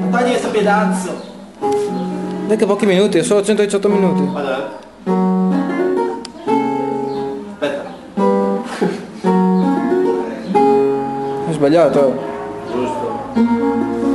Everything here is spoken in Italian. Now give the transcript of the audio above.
Togli questo pedazzo. Dai che pochi minuti, solo 118 minuti. Guarda. Aspetta. Ho sbagliato. Giusto.